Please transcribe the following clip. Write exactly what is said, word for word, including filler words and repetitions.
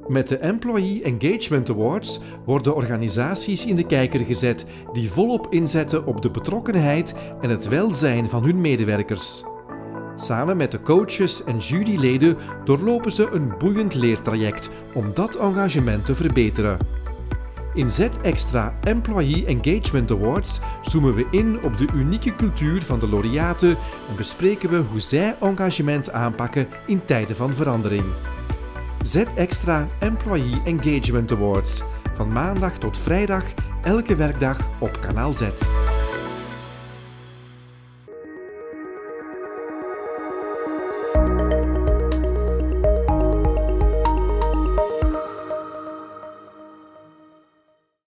Met de Employee Engagement Awards worden organisaties in de kijker gezet die volop inzetten op de betrokkenheid en het welzijn van hun medewerkers. Samen met de coaches en juryleden doorlopen ze een boeiend leertraject om dat engagement te verbeteren. In Z-Extra Employee Engagement Awards zoomen we in op de unieke cultuur van de laureaten en bespreken we hoe zij engagement aanpakken in tijden van verandering. Z-Extra Employee Engagement Awards. Van maandag tot vrijdag, elke werkdag op Kanaal Z.